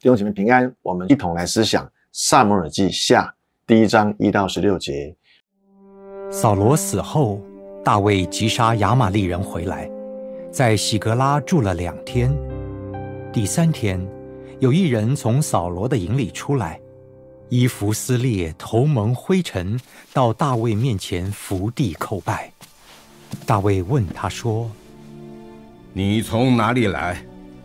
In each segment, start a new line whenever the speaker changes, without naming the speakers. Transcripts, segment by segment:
弟兄姐妹平安，我们一同来思想撒母耳记下第1章1到16节。
扫罗死后，大卫击杀亚玛力人回来，在喜格拉住了2天。第3天，有一人从扫罗的营里出来，衣服撕裂，头蒙灰尘，到大卫面前伏地叩拜。大卫问他说：“
你从哪里来？”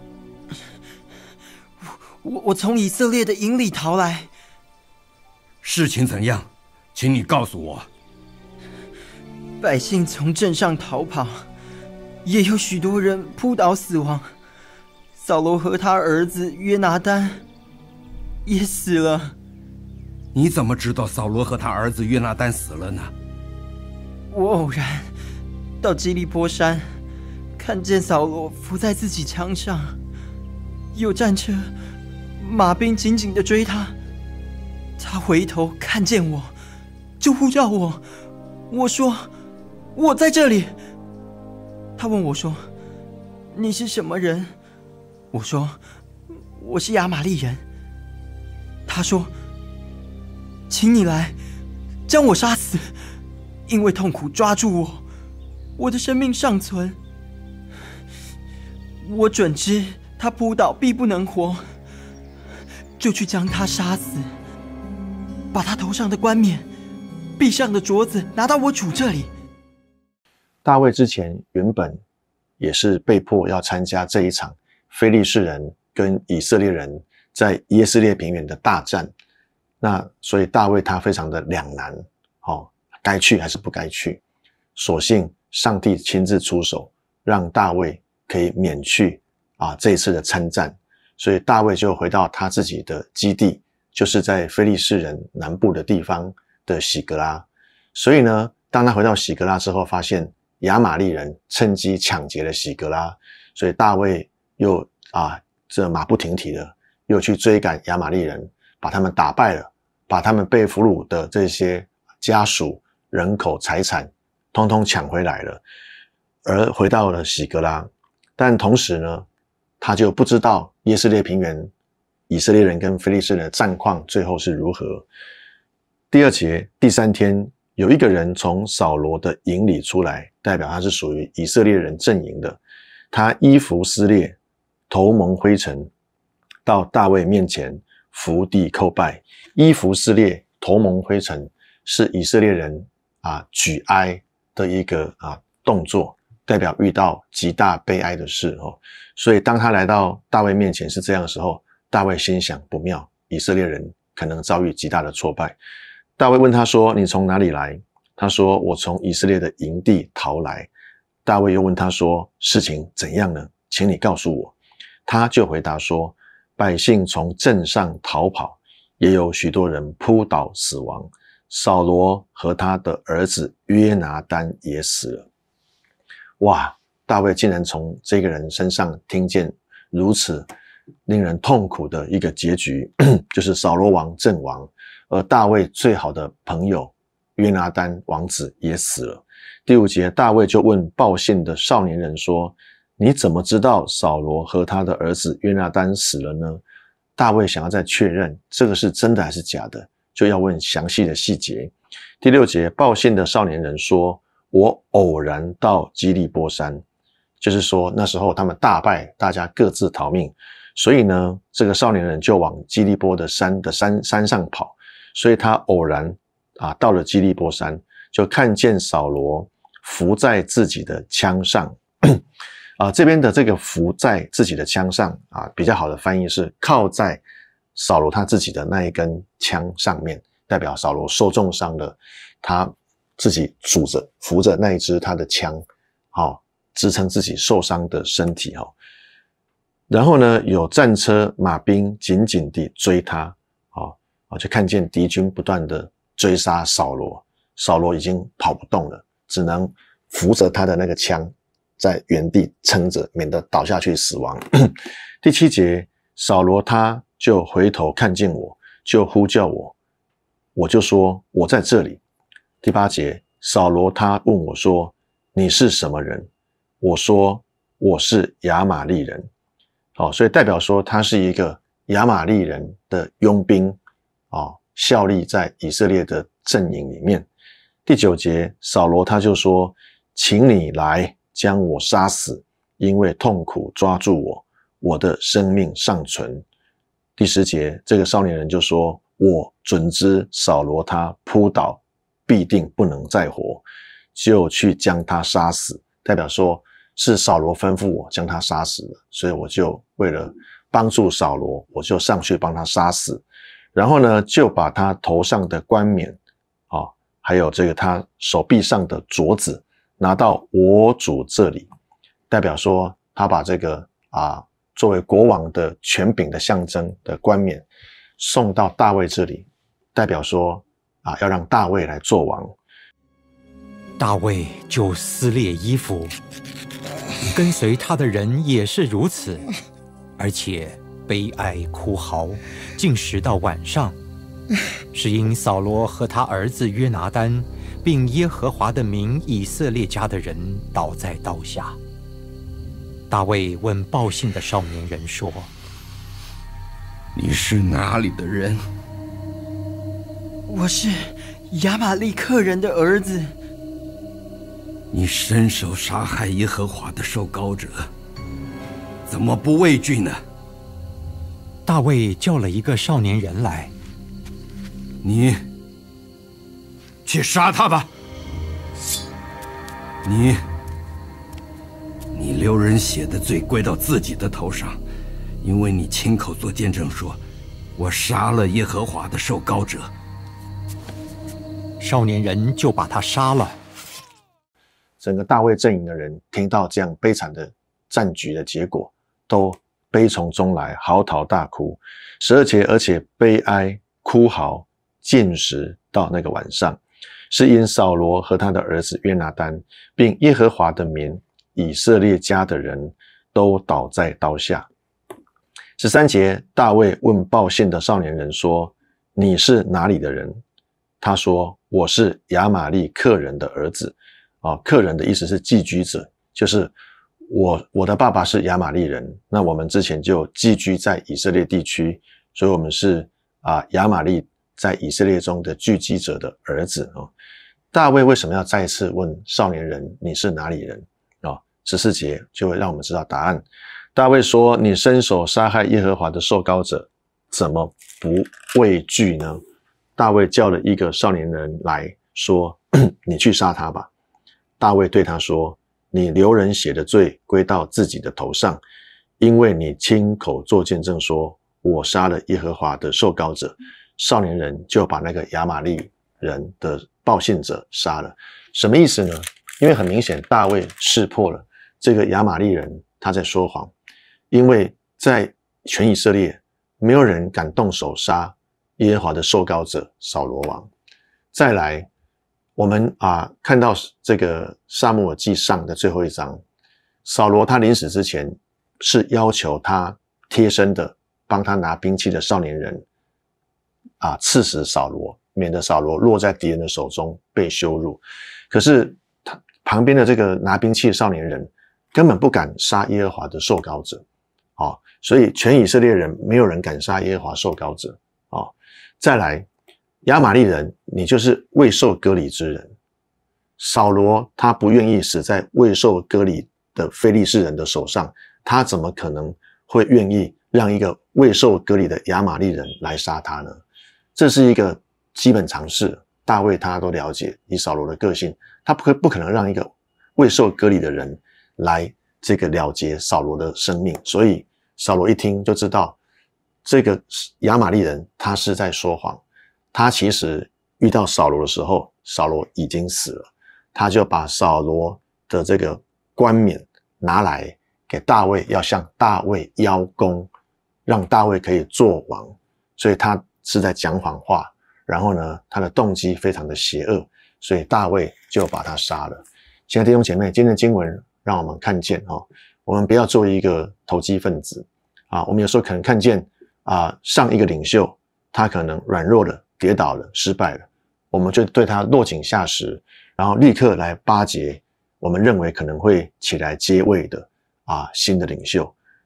我从以色列的营里逃来。
事情怎样？请你告诉我。
百姓从镇上逃跑，也有许多人扑倒死亡。扫罗和他儿子约拿单也死了。
你怎么知道扫罗和他儿子约拿单死了呢？
我偶然到基利波山，看见扫罗伏在自己枪上，有战车马兵紧紧地追他。他回头看见我，就呼叫我。我说：“我在这里。”他问我说：“你是什么人？”我说：“我是亚玛力人。”他说：“请你来，将我杀死，因为痛苦抓住我，我的生命尚存。我准知他扑倒必不能活，就去将他杀死，把他头上的冠冕、臂上的镯子拿到我主这里。”
大卫之前原本也是被迫要参加这一场非利士人跟以色列人在耶斯列平原的大战，那所以大卫他非常的两难，该去还是不该去。所幸上帝亲自出手，让大卫可以免去这一次的参战，所以大卫就回到他自己的基地，就是在非利士人南部的地方的喜格拉。所以呢，当他回到喜格拉之后，发现亚玛力人趁机抢劫了喜格拉，所以大卫又这马不停蹄的又去追赶亚玛力人，把他们打败了，把他们被俘虏的这些家属、人口、财产通通抢回来了，而回到了喜格拉。但同时呢，他就不知道耶斯列平原以色列人跟非利士人的战况最后是如何。第2节第3天，有一个人从扫罗的营里出来，代表他是属于以色列人阵营的。他衣服撕裂，头蒙灰尘，到大卫面前伏地叩拜。衣服撕裂，头蒙灰尘，是以色列人举哀的一个动作，代表遇到极大悲哀的事。所以当他来到大卫面前是这样的时候，大卫心想不妙，以色列人可能遭遇极大的挫败。大卫问他说：“你从哪里来？”他说：“我从以色列的营地逃来。”大卫又问他说：“事情怎样呢？请你告诉我。”他就回答说：“百姓从镇上逃跑，也有许多人扑倒死亡。扫罗和他的儿子约拿单也死了。”哇！大卫竟然从这个人身上听见如此令人痛苦的一个结局，就是扫罗王阵亡，而大卫最好的朋友约拿单王子也死了。第5节，大卫就问报信的少年人说：“你怎么知道扫罗和他的儿子约拿单死了呢？”大卫想要再确认这个是真的还是假的，就要问详细的细节。第6节，报信的少年人说：“我偶然到基利波山。”就是说那时候他们大败，大家各自逃命，所以呢，这个少年人就往基利波的山上跑，所以他偶然到了基利波山，就看见扫罗伏在自己的枪上。这边的这个伏在自己的枪上比较好的翻译是靠在扫罗他自己的那一根枪上面，代表扫罗受重伤了，他自己扶着那一支他的枪，支撑自己受伤的身体。然后呢，有战车马兵紧紧地追他，就看见敌军不断的追杀扫罗，扫罗已经跑不动了，只能扶着他的那个枪在原地撑着，免得倒下去死亡。第7节，扫罗他就回头看见我，就呼叫我，我就说我在这里。第8节，扫罗他问我说：“你是什么人？”我说：“我是亚玛力人。”所以代表说他是一个亚玛力人的佣兵效力在以色列的阵营里面。第9节，扫罗他就说，请你来将我杀死，因为痛苦抓住我，我的生命尚存。第10节，这个少年人就说，我准知扫罗他扑倒必定不能再活，就去将他杀死，代表说是扫罗吩咐我将他杀死了，所以我就为了帮助扫罗，我就上去帮他杀死。然后呢，就把他头上的冠冕还有这个他手臂上的镯子拿到我主这里，代表说他把这个作为国王的权柄的象征的冠冕送到大卫这里，代表说要让大卫来做王。
大卫就撕裂衣服，跟随他的人也是如此，而且悲哀哭嚎，进食到晚上，是因扫罗和他儿子约拿单，并耶和华的民以色列家的人倒在刀下。大卫问报信的少年人说：“
你是哪里的人？”“
我是亚玛利克人的儿子。”“
你伸手杀害耶和华的受膏者，怎么不畏惧呢？”
大卫叫了一个少年人来：“
你去杀他吧。你流人血的罪归到自己的头上，因为你亲口做见证说，我杀了耶和华的受膏者。”
少年人就把他杀了。
整个大卫阵营的人听到这样悲惨的战局的结果，都悲从中来，嚎啕大哭。12节，而且悲哀哭嚎，进食到那个晚上，是因扫罗和他的儿子约拿单，并耶和华的民以色列家的人都倒在刀下。13节，大卫问报信的少年人说：“你是哪里的人？”他说：“我是亚玛利克人的儿子。”克人的意思是寄居者，就是我的爸爸是亚玛利人，那我们之前就寄居在以色列地区，所以我们是亚玛利在以色列中的聚居者的儿子。大卫为什么要再次问少年人你是哪里人？14节就会让我们知道答案。大卫说：“你伸手杀害耶和华的受膏者，怎么不畏惧呢？”大卫叫了一个少年人来说：“你去杀他吧。”大卫对他说：“你流人血的罪归到自己的头上，因为你亲口作见证说，我杀了耶和华的受膏者。”少年人就把那个亚玛利人的报信者杀了。什么意思呢？因为很明显大卫识破了这个亚玛利人他在说谎，因为在全以色列没有人敢动手杀耶和华的受膏者扫罗王。再来我们看到这个撒母耳记上的最后一章，扫罗他临死之前是要求他贴身的帮他拿兵器的少年人刺死扫罗，免得扫罗落在敌人的手中被羞辱。可是他旁边的这个拿兵器的少年人根本不敢杀耶和华的受膏者所以全以色列人没有人敢杀耶和华受膏者再来亚玛利人，你就是未受割礼之人。扫罗他不愿意死在未受割礼的非利士人的手上，他怎么可能会愿意让一个未受割礼的亚玛利人来杀他呢？这是一个基本常识，大卫他都了解，以扫罗的个性，他不可能让一个未受割礼的人来这个了结扫罗的生命。所以扫罗一听就知道这个亚玛利人他是在说谎，他其实遇到扫罗的时候，扫罗已经死了，他就把扫罗的这个冠冕拿来给大卫，要向大卫邀功，让大卫可以做王。所以他是在讲谎话，然后呢，他的动机非常的邪恶，所以大卫就把他杀了。亲爱的弟兄姐妹，今天的经文让我们看见我们不要做一个投机分子我们有时候可能看见上一个领袖他可能软弱了，跌倒了，失败了，我们就对他落井下石，然后立刻来巴结我们认为可能会起来接位的新的领袖。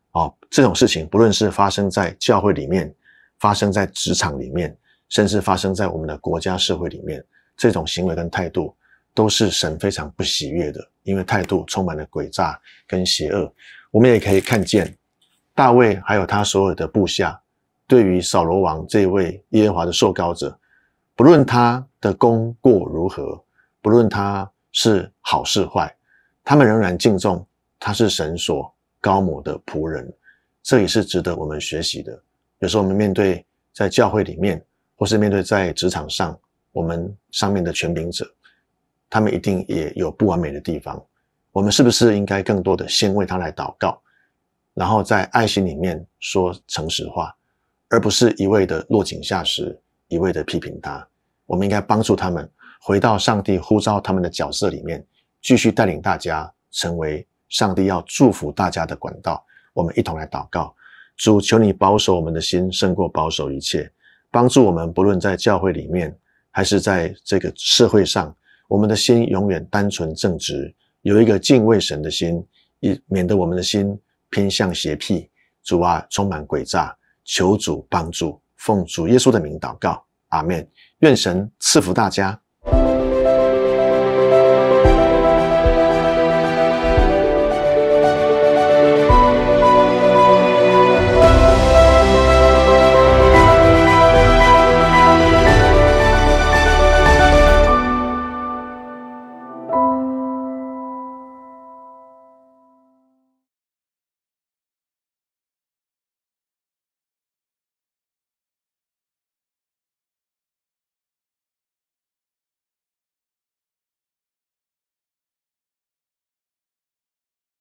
这种事情不论是发生在教会里面，发生在职场里面，甚至发生在我们的国家社会里面，这种行为跟态度都是神非常不喜悦的，因为态度充满了诡诈跟邪恶。我们也可以看见大卫还有他所有的部下对于扫罗王这位耶和华的受膏者，不论他的功过如何，不论他是好是坏，他们仍然敬重他是神所膏抹的仆人。这也是值得我们学习的。有时候我们面对在教会里面，或是面对在职场上，我们上面的权柄者，他们一定也有不完美的地方。我们是不是应该更多的先为他来祷告，然后在爱心里面说诚实话，而不是一味的落井下石，一味的批评他。我们应该帮助他们回到上帝呼召他们的角色里面，继续带领大家成为上帝要祝福大家的管道。我们一同来祷告。主，求你保守我们的心胜过保守一切，帮助我们不论在教会里面还是在这个社会上，我们的心永远单纯正直，有一个敬畏神的心，免得我们的心偏向邪僻。主啊，充满诡诈，求主帮助，奉主耶稣的名祷告，阿们。愿神赐福大家。